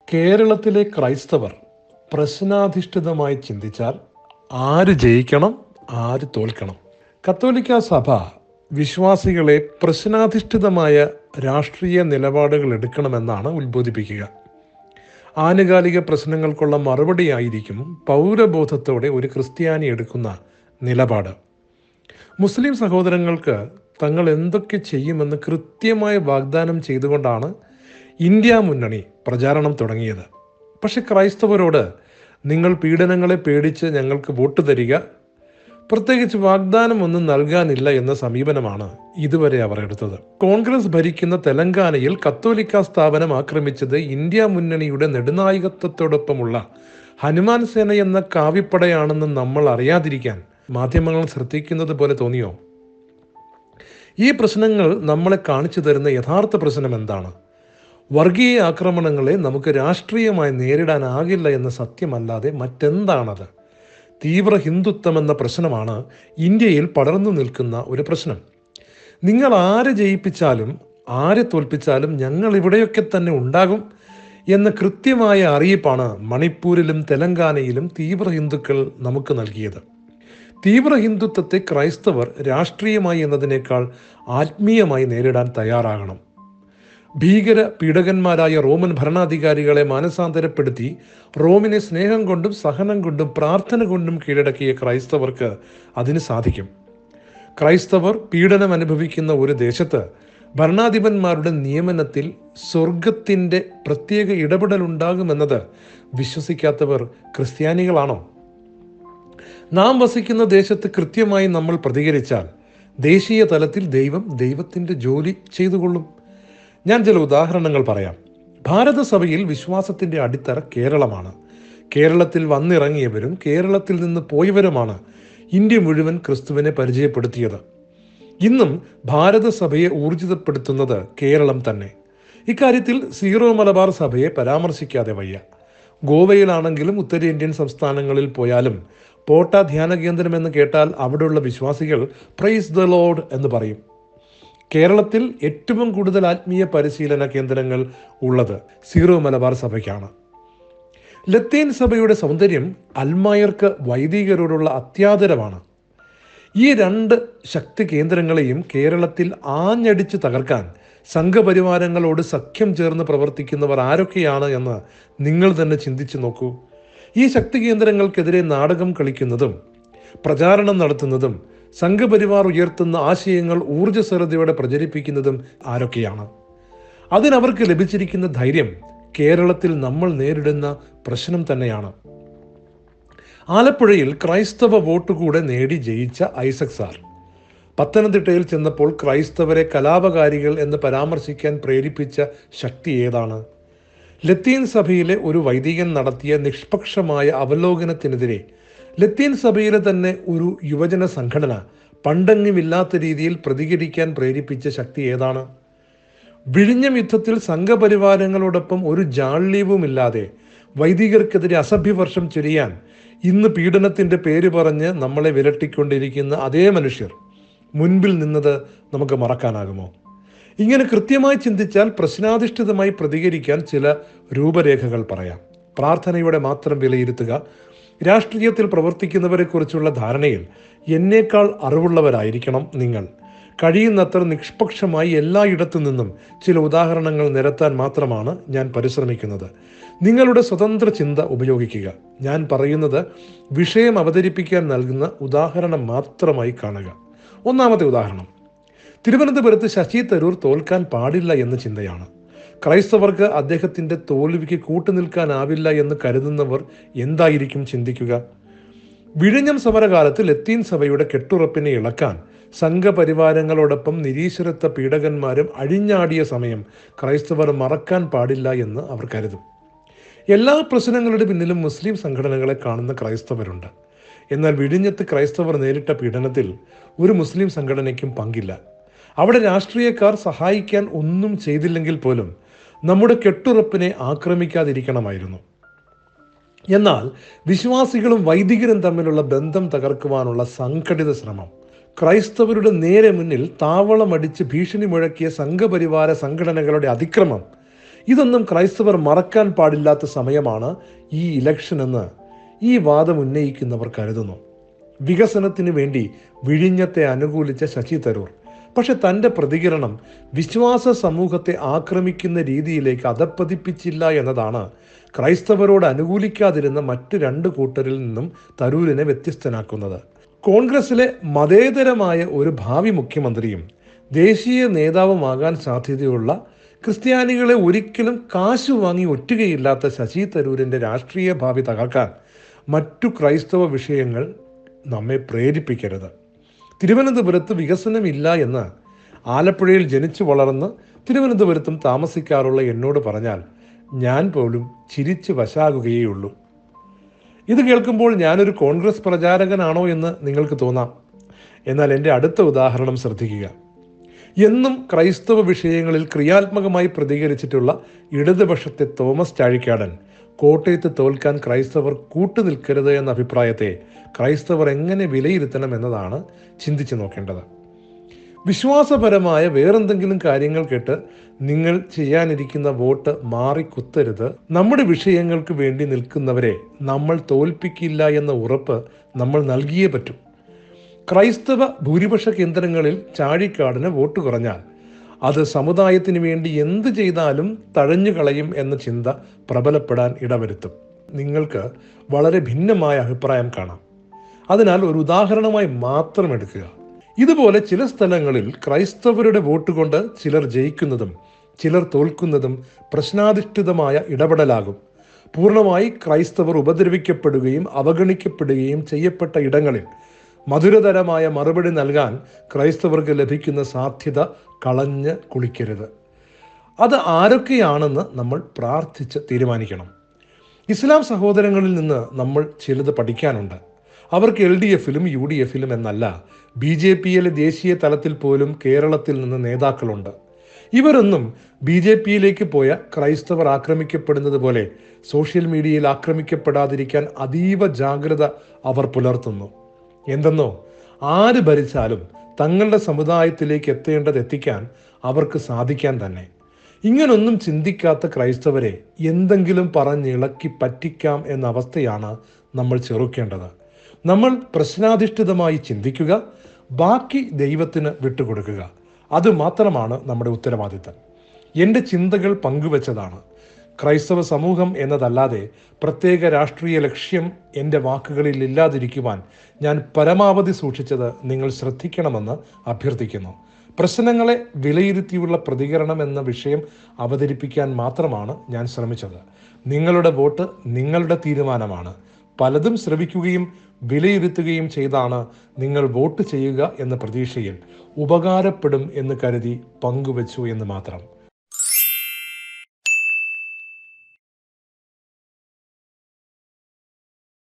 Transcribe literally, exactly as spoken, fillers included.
കേരളത്തിലെ ക്രൈസ്തവർ പ്രശ്നാധിഷ്ഠിതമായി ചിന്തിച്ചാൽ ആര് ജയിക്കണം, ആര് തോൽക്കണം? കത്തോലിക്ക സഭ വിശ്വാസികളെ പ്രശ്നാധിഷ്ഠിതമായ രാഷ്ട്രീയ നിലപാടുകൾ എടുക്കണമെന്നാണ് ഉത്ബോധിപ്പിക്കുക. ആനുകാലിക പ്രശ്നങ്ങൾക്കുള്ള മറുപടിയായിരിക്കും പൗരബോധത്തോടെ ഒരു ക്രിസ്ത്യാനി എടുക്കുന്ന നിലപാട്. മുസ്ലിം സഹോദരങ്ങൾക്ക് തങ്ങൾ എന്തൊക്കെ ചെയ്യുമെന്ന് കൃത്യമായി വാഗ്ദാനം ചെയ്തുകൊണ്ടാണ് ഇന്ത്യ മുന്നണി പ്രചാരണം തുടങ്ങിയത്. പക്ഷെ ക്രൈസ്തവരോട് നിങ്ങൾ പീഡനങ്ങളെ പേടിച്ച് ഞങ്ങൾക്ക് വോട്ട് തരിക, പ്രത്യേകിച്ച് വാഗ്ദാനം ഒന്നും നൽകാനില്ല എന്ന സമീപനമാണ് ഇതുവരെ അവർ എടുത്തത്. കോൺഗ്രസ് ഭരിക്കുന്ന തെലങ്കാനയിൽ കത്തോലിക്ക സ്ഥാപനം ആക്രമിച്ചത് ഇന്ത്യ മുന്നണിയുടെ നെടുനായകത്വത്തോടൊപ്പമുള്ള ഹനുമാൻ സേന എന്ന കാവ്യപ്പടയാണെന്ന് നമ്മൾ അറിയാതിരിക്കാൻ മാധ്യമങ്ങൾ ശ്രദ്ധിക്കുന്നത് പോലെ തോന്നിയോ? ഈ പ്രശ്നങ്ങൾ നമ്മളെ കാണിച്ചു തരുന്ന യഥാർത്ഥ പ്രശ്നം എന്താണ്? വർഗീയ ആക്രമണങ്ങളെ നമുക്ക് രാഷ്ട്രീയമായി നേരിടാനാകില്ല എന്ന സത്യമല്ലാതെ മറ്റെന്താണത്? തീവ്ര ഹിന്ദുത്വം എന്ന പ്രശ്നമാണ് ഇന്ത്യയിൽ പടർന്നു നിൽക്കുന്ന ഒരു പ്രശ്നം. നിങ്ങൾ ആരെ ജയിപ്പിച്ചാലും ആരെ തോൽപ്പിച്ചാലും ഞങ്ങൾ ഇവിടെയൊക്കെ തന്നെ ഉണ്ടാകും എന്ന കൃത്യമായ അറിയിപ്പാണ് മണിപ്പൂരിലും തെലങ്കാനയിലും തീവ്ര ഹിന്ദുക്കൾ നമുക്ക് നൽകിയത്. തീവ്ര ഹിന്ദുത്വത്തെ ക്രൈസ്തവർ രാഷ്ട്രീയമായി എന്നതിനേക്കാൾ ആത്മീയമായി നേരിടാൻ തയ്യാറാകണം. ഭീകര പീഡകന്മാരായ റോമൻ ഭരണാധികാരികളെ മാനസാന്തരപ്പെടുത്തി റോമിനെ സ്നേഹം കൊണ്ടും സഹനം കൊണ്ടും പ്രാർത്ഥന കൊണ്ടും കീഴടക്കിയ ക്രൈസ്തവർക്ക് അതിന് സാധിക്കും. ക്രൈസ്തവർ പീഡനം അനുഭവിക്കുന്ന ഒരു ദേശത്ത് ഭരണാധിപന്മാരുടെ നിയമനത്തിൽ സ്വർഗത്തിൻ്റെ പ്രത്യേക ഇടപെടൽ ഉണ്ടാകുമെന്നത് വിശ്വസിക്കാത്തവർ ക്രിസ്ത്യാനികളാണോ? നാം വസിക്കുന്ന ദേശത്ത് കൃത്യമായി നമ്മൾ പ്രതികരിച്ചാൽ ദേശീയ തലത്തിൽ ദൈവം ദൈവത്തിൻ്റെ ജോലി ചെയ്തുകൊള്ളും. ഞാൻ ചില ഉദാഹരണങ്ങൾ പറയാം. ഭാരതസഭയിൽ വിശ്വാസത്തിൻ്റെ അടിത്തറ കേരളമാണ്. കേരളത്തിൽ വന്നിറങ്ങിയവരും കേരളത്തിൽ നിന്ന് പോയവരുമാണ് ഇന്ത്യ മുഴുവൻ ക്രിസ്തുവിനെ പരിചയപ്പെടുത്തിയത്. ഇന്നും ഭാരതസഭയെ ഊർജിതപ്പെടുത്തുന്നത് കേരളം തന്നെ. ഇക്കാര്യത്തിൽ സീറോ മലബാർ സഭയെ പരാമർശിക്കാതെ വയ്യ. ഗോവയിലാണെങ്കിലും ഉത്തരേന്ത്യൻ സംസ്ഥാനങ്ങളിൽ പോയാലും പോട്ട ധ്യാന കേന്ദ്രം എന്ന് കേട്ടാൽ അവിടെയുള്ള വിശ്വാസികൾ പ്രൈസ് ദ ലോർഡ് എന്ന് പറയും. കേരളത്തിൽ ഏറ്റവും കൂടുതൽ ആത്മീയ പരിശീലന കേന്ദ്രങ്ങൾ ഉള്ളത് സീറോ മലബാർ സഭയ്ക്കാണ്. ലത്തീൻ സഭയുടെ സൗന്ദര്യം അൽമായർക്ക് വൈദികരോടുള്ള അത്യാദരവാണ്. ഈ രണ്ട് ശക്തി കേന്ദ്രങ്ങളെയും കേരളത്തിൽ ആഞ്ഞടിച്ച് തകർക്കാൻ സംഘപരിവാരങ്ങളോട് സഖ്യം ചേർന്ന് പ്രവർത്തിക്കുന്നവർ ആരൊക്കെയാണ് എന്ന് നിങ്ങൾ തന്നെ ചിന്തിച്ചു നോക്കൂ. ഈ ശക്തി കേന്ദ്രങ്ങൾക്കെതിരെ നാടകം കളിക്കുന്നതും പ്രചാരണം നടത്തുന്നതും സംഘപരിവാർ ഉയർത്തുന്ന ആശയങ്ങൾ ഊർജ്ജസ്വലതയോടെ പ്രചരിപ്പിക്കുന്നതും ആരൊക്കെയാണ്? അതിനവർക്ക് ലഭിച്ചിരിക്കുന്ന ധൈര്യം കേരളത്തിൽ നമ്മൾ നേരിടുന്ന പ്രശ്നം തന്നെയാണ്. ആലപ്പുഴയിൽ ക്രൈസ്തവ വോട്ട് കൂടെ നേടി ജയിച്ച ഐസക് സാർ പത്തനംതിട്ടയിൽ ചെന്നപ്പോൾ ക്രൈസ്തവരെ കലാപകാരികൾ എന്ന് പരാമർശിക്കാൻ പ്രേരിപ്പിച്ച ശക്തി ഏതാണ്? ലത്തീൻ സഭയിലെ ഒരു വൈദികൻ നടത്തിയ നിഷ്പക്ഷമായ അവലോകനത്തിനെതിരെ ലത്തീൻ സഭയിലെ തന്നെ ഒരു യുവജന സംഘടന പണ്ടെങ്ങുമില്ലാത്ത രീതിയിൽ പ്രതികരിക്കാൻ പ്രേരിപ്പിച്ച ശക്തി ഏതാണ്? വിഴിഞ്ഞം യുദ്ധത്തിൽ സംഘപരിവാരങ്ങളോടൊപ്പം ഒരു ജാള്യവുമില്ലാതെ വൈദികർക്കെതിരെ അസഭ്യവർഷം ചൊരിയാൻ ഇന്ന് പീഡനത്തിൻ്റെ പേര് പറഞ്ഞ് നമ്മളെ വിരട്ടിക്കൊണ്ടിരിക്കുന്ന അതേ മനുഷ്യർ മുൻപിൽ നിന്നത് നമുക്ക് മറക്കാനാകുമോ? ഇങ്ങനെ കൃത്യമായി ചിന്തിച്ചാൽ പ്രശ്നാധിഷ്ഠിതമായി പ്രതികരിക്കാൻ ചില രൂപരേഖകൾ പറയാം. പ്രാർത്ഥനയോടെ മാത്രം വിലയിരുത്തുക. രാഷ്ട്രീയത്തിൽ പ്രവർത്തിക്കുന്നവരെക്കുറിച്ചുള്ള ധാരണയിൽ എന്നേക്കാൾ അറിവുള്ളവരായിരിക്കണം നിങ്ങൾ. കഴിയുന്നത്ര നിഷ്പക്ഷമായി എല്ലായിടത്തു നിന്നും ചില ഉദാഹരണങ്ങൾ നിരത്താൻ മാത്രമാണ് ഞാൻ പരിശ്രമിക്കുന്നത്. നിങ്ങളുടെ സ്വതന്ത്ര ചിന്ത ഉപയോഗിക്കുക. ഞാൻ പറയുന്നത് വിഷയം അവതരിപ്പിക്കാൻ നൽകുന്ന ഉദാഹരണം മാത്രമായി കാണുക. ഒന്നാമത്തെ ഉദാഹരണം, തിരുവനന്തപുരത്ത് ശശി തരൂർ തോൽക്കാൻ പാടില്ല എന്ന ചിന്തയാണ്. ക്രൈസ്തവർക്ക് അദ്ദേഹത്തിൻ്റെ തോൽവിക്ക് കൂട്ടുനിൽക്കാനാവില്ല എന്ന് കരുതുന്നവർ എന്തായിരിക്കും ചിന്തിക്കുക? വിഴിഞ്ഞം സമരകാലത്ത് ലത്തീൻ സഭയുടെ കെട്ടുറപ്പിനെ ഇളക്കാൻ സംഘപരിവാരങ്ങളോടൊപ്പം നിരീശ്വരത്വ പീഡകന്മാരും അഴിഞ്ഞാടിയ സമയം ക്രൈസ്തവർ മറക്കാൻ പാടില്ല എന്ന് അവർ കരുതും. എല്ലാ പ്രശ്നങ്ങളുടെ പിന്നിലും മുസ്ലിം സംഘടനകളെ കാണുന്ന ക്രൈസ്തവരുണ്ട്. എന്നാൽ വിഴിഞ്ഞത്ത് ക്രൈസ്തവർ നേരിട്ട പീഡനത്തിൽ ഒരു മുസ്ലിം സംഘടനയ്ക്കും പങ്കില്ല. അവിടെ രാഷ്ട്രീയക്കാർ സഹായിക്കാൻ ഒന്നും ചെയ്തില്ലെങ്കിൽ പോലും നമ്മുടെ കെട്ടുറപ്പിനെ ആക്രമിക്കാതിരിക്കണമായിരുന്നു. എന്നാൽ വിശ്വാസികളും വൈദികരും തമ്മിലുള്ള ബന്ധം തകർക്കുവാനുള്ള സംഘടിത ശ്രമം, ക്രൈസ്തവരുടെ നേരെ മുന്നിൽ താവളമടിച്ച് ഭീഷണി മുഴക്കിയ സംഘപരിവാര സംഘടനകളുടെ അതിക്രമം ഇതൊന്നും ക്രൈസ്തവർ മറക്കാൻ പാടില്ലാത്ത സമയമാണ് ഈ ഇലക്ഷൻ എന്ന് ഈ വാദം ഉന്നയിക്കുന്നവർ കരുതുന്നു. വികസനത്തിന് വേണ്ടി വിഴിഞ്ഞത്തെ അനുകൂലിച്ച ശശി തരൂർ പക്ഷെ തൻ്റെ പ്രതികരണം വിശ്വാസ സമൂഹത്തെ ആക്രമിക്കുന്ന രീതിയിലേക്ക് അധപ്പതിപ്പിച്ചില്ല എന്നതാണ് ക്രൈസ്തവരോട് അനുകൂലിക്കാതിരുന്ന മറ്റു രണ്ട് കൂട്ടരിൽ നിന്നും തരൂരിനെ വ്യത്യസ്തനാക്കുന്നത്. കോൺഗ്രസിലെ മതേതരമായ ഒരു ഭാവി മുഖ്യമന്ത്രിയും ദേശീയ നേതാവുമാകാൻ സാധ്യതയുള്ള ക്രിസ്ത്യാനികളെ ഒരിക്കലും കാശു വാങ്ങി ഒറ്റുകയില്ലാത്ത ശശി തരൂരിൻ്റെ രാഷ്ട്രീയ ഭാവി തകർക്കാൻ മറ്റു ക്രൈസ്തവ വിഷയങ്ങൾ നമ്മെ പ്രേരിപ്പിക്കരുത്. തിരുവനന്തപുരത്ത് വികസനമില്ല എന്ന് ആലപ്പുഴയിൽ ജനിച്ചു വളർന്ന് തിരുവനന്തപുരത്തും താമസിക്കാറുള്ള എന്നോട് പറഞ്ഞാൽ ഞാൻ പോലും ചിരിച്ചു വശാകുകയേയുള്ളൂ. ഇത് കേൾക്കുമ്പോൾ ഞാനൊരു കോൺഗ്രസ് പ്രചാരകനാണോ എന്ന് നിങ്ങൾക്ക് തോന്നാം. എന്നാൽ എൻ്റെ അടുത്ത ഉദാഹരണം ശ്രദ്ധിക്കുക. എന്നും ക്രൈസ്തവ വിഷയങ്ങളിൽ ക്രിയാത്മകമായി പ്രതികരിച്ചിട്ടുള്ള ഇടതുപക്ഷത്തെ തോമസ് ചാഴിക്കാടൻ കോട്ടയത്ത് തോൽക്കാൻ ക്രൈസ്തവർ കൂട്ടുനിൽക്കരുത് എന്ന അഭിപ്രായത്തെ ക്രൈസ്തവർ എങ്ങനെ വിലയിരുത്തണം എന്നതാണ് ചിന്തിച്ചു നോക്കേണ്ടത്. വിശ്വാസപരമായ വേറെന്തെങ്കിലും കാര്യങ്ങൾ കേട്ട് നിങ്ങൾ ചെയ്യാനിരിക്കുന്ന വോട്ട് മാറിക്കുത്തരുത്. നമ്മുടെ വിഷയങ്ങൾക്ക് വേണ്ടി നിൽക്കുന്നവരെ നമ്മൾ തോൽപ്പിക്കില്ല എന്ന ഉറപ്പ് നമ്മൾ നൽകിയേ പറ്റൂ. ക്രൈസ്തവ ഭൂരിപക്ഷ കേന്ദ്രങ്ങളിൽ ചാഴിക്കാടിന് വോട്ട് കുറഞ്ഞാൽ അത് സമുദായത്തിന് വേണ്ടി എന്ത് ചെയ്താലും തഴഞ്ഞു കളയും എന്ന ചിന്ത പ്രബലപ്പെടാൻ ഇടവരുത്തും. നിങ്ങൾക്ക് വളരെ ഭിന്നമായ അഭിപ്രായം കാണാം. അതിനാൽ ഒരു ഉദാഹരണമായി മാത്രം എടുക്കുക. ഇതുപോലെ ചില സ്ഥലങ്ങളിൽ ക്രൈസ്തവരുടെ വോട്ട് കൊണ്ട് ചിലർ ജയിക്കുന്നതും ചിലർ തോൽക്കുന്നതും പ്രശ്നാധിഷ്ഠിതമായ ഇടപെടലാകും. പൂർണ്ണമായി ക്രൈസ്തവർ ഉപദ്രവിക്കപ്പെടുകയും അവഗണിക്കപ്പെടുകയും ചെയ്യപ്പെട്ട ഇടങ്ങളിൽ മധുരതരമായ മറുപടി നൽകാൻ ക്രൈസ്തവർക്ക് ലഭിക്കുന്ന സാധ്യത കളഞ്ഞ് കുളിക്കരുത്. അത് ആരൊക്കെയാണെന്ന് നമ്മൾ പ്രാർത്ഥിച്ച് തീരുമാനിക്കണം. ഇസ്ലാം സഹോദരങ്ങളിൽ നിന്ന് നമ്മൾ ചിലത് പഠിക്കാനുണ്ട്. അവർക്ക് എൽ ഡി എഫിലും യു ഡി എഫിലും എന്നല്ല, ബി ജെ പിയിലെ ദേശീയ തലത്തിൽ പോലും കേരളത്തിൽ നിന്ന് നേതാക്കളുണ്ട്. ഇവരൊന്നും ബി ജെ പിയിലേക്ക് പോയ ക്രൈസ്തവർ ആക്രമിക്കപ്പെടുന്നത് പോലെ സോഷ്യൽ മീഡിയയിൽ ആക്രമിക്കപ്പെടാതിരിക്കാൻ അതീവ ജാഗ്രത അവർ പുലർത്തുന്നു. എന്തെന്നോ, ആര് ഭരിച്ചാലും തങ്ങളുടെ സമുദായത്തിലേക്ക് എത്തേണ്ടത് എത്തിക്കാൻ അവർക്ക് സാധിക്കാൻ തന്നെ. ഇങ്ങനൊന്നും ചിന്തിക്കാത്ത ക്രൈസ്തവരെ എന്തെങ്കിലും പറഞ്ഞിളക്കി പറ്റിക്കാം എന്ന അവസ്ഥയാണ് നമ്മൾ ചെറുക്കേണ്ടത്. നമ്മൾ പ്രശ്നാധിഷ്ഠിതമായി ചിന്തിക്കുക, ബാക്കി ദൈവത്തിന് വിട്ടുകൊടുക്കുക. അതുമാത്രമാണ് നമ്മുടെ ഉത്തരവാദിത്തം. എൻ്റെ ചിന്തകൾ പങ്കുവച്ചതാണ്. ക്രൈസ്തവ സമൂഹം എന്നതല്ലാതെ പ്രത്യേക രാഷ്ട്രീയ ലക്ഷ്യം എൻ്റെ വാക്കുകളിൽ ഇല്ലാതിരിക്കുവാൻ ഞാൻ പരമാവധി സൂക്ഷിച്ചത് നിങ്ങൾ ശ്രദ്ധിക്കണമെന്ന് അഭ്യർത്ഥിക്കുന്നു. പ്രശ്നങ്ങളെ വിലയിരുത്തിയുള്ള പ്രതികരണം എന്ന വിഷയം അവതരിപ്പിക്കാൻ മാത്രമാണ് ഞാൻ ശ്രമിച്ചത്. നിങ്ങളുടെ വോട്ട് നിങ്ങളുടെ തീരുമാനമാണ്. പലതും ശ്രവിക്കുകയും വിലയിരുത്തുകയും ചെയ്താണ് നിങ്ങൾ വോട്ട് ചെയ്യുക എന്ന പ്രതീക്ഷയിൽ ഉപകാരപ്പെടും എന്ന് കരുതി പങ്കുവച്ചു എന്ന് മാത്രം.